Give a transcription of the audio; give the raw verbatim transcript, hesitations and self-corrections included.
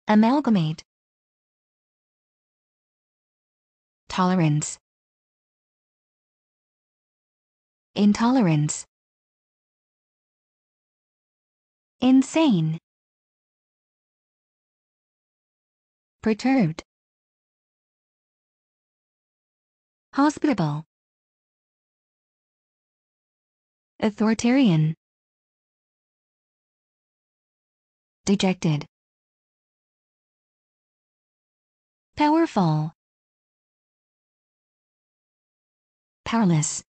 Amalgamate. Tolerance. Intolerance. Insane. Perturbed. Hospitable. Authoritarian. Dejected. Powerful. Powerless.